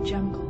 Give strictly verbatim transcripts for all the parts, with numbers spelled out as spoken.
Jungle.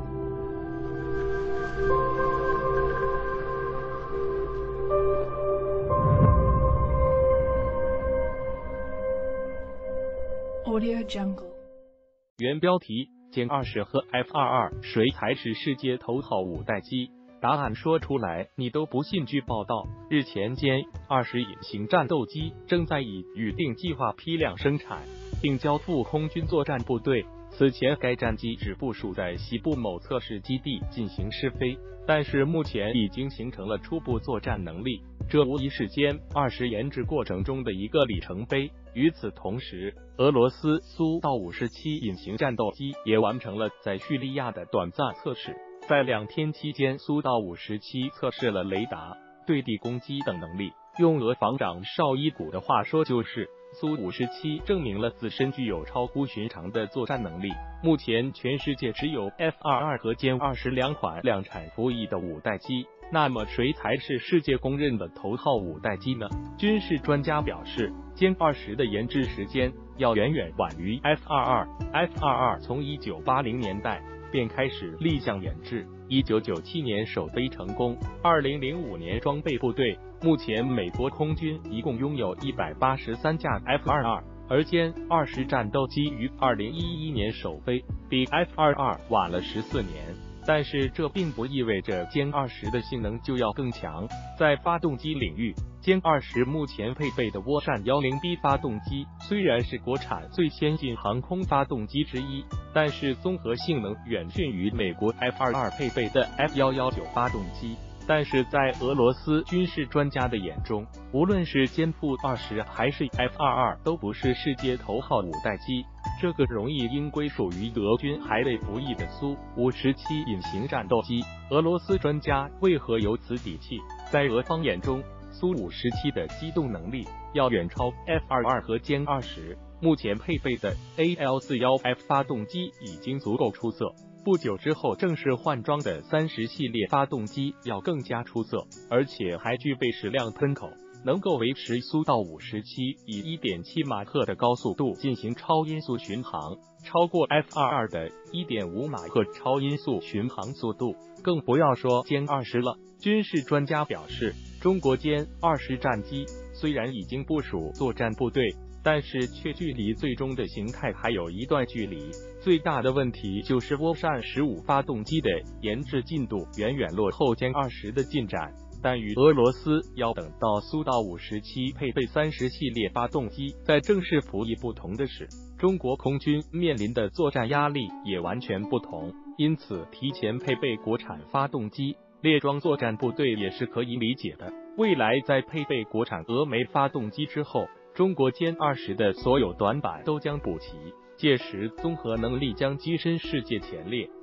Audio Jungle. 原标题：歼二十和 F 二十二谁才是世界头号五代机？答案说出来你都不信。据报道，日前歼二十隐形战斗机正在以预定计划批量生产，并交付空军作战部队。此前该战机只部署在西部某测试基地进行试飞，但是目前已经形成了初步作战能力，这无疑是歼二十研制过程中的一个里程碑。与此同时，俄罗斯苏到五十七隐形战斗机也完成了在叙利亚的短暂测试。在两天期间，苏到五十七测试了雷达、对地攻击等能力。用俄防长绍伊古的话说，就是苏五十七证明了自身具有超乎寻常的作战能力。目前全世界只有 F 二十二和歼二十两款量产服役的五代机，那么谁才是世界公认的头号五代机呢？军事专家表示，歼二十的研制时间要远远晚于 F 二十二。F 二十二从一九八零年代便开始立项研制，一九九七年首飞成功，二零零五年装备部队。目前美国空军一共拥有一百八十三架 F 二十二，而歼二十战斗机于二零一一年首飞，比 F 二十二晚了十四年。但是这并不意味着歼二十的性能就要更强。在发动机领域，歼二十目前配备的涡扇 一零 B 发动机虽然是国产最先进航空发动机之一，但是综合性能远逊于美国 F 二十二配备的 F 一一九发动机。但是在俄罗斯军事专家的眼中，无论是歼二十还是 F 二十二都不是世界头号五代机，这个荣誉应归属于德军还未服役的苏五十七隐形战斗机。俄罗斯专家为何有此底气？在俄方眼中，苏五十七的机动能力要远超 F 二十二和歼二十，目前配备的 A L 四十一 F 发动机已经足够出色。不久之后正式换装的三十系列发动机要更加出色，而且还具备矢量喷口，能够维持苏到五十七以 一点七马赫的高速度进行超音速巡航，超过 F 二十二的 一点五马赫超音速巡航速度，更不要说歼二十了。军事专家表示，中国歼二十战机虽然已经部署作战部队，但是却距离最终的形态还有一段距离。最大的问题就是涡扇十五发动机的研制进度远远落后歼二十的进展，但与俄罗斯要等到苏到五十七配备三十系列发动机在正式服役不同的是，中国空军面临的作战压力也完全不同，因此提前配备国产发动机列装作战部队也是可以理解的。未来在配备国产俄煤发动机之后，中国歼二十的所有短板都将补齐，届时综合能力将跻身世界前列。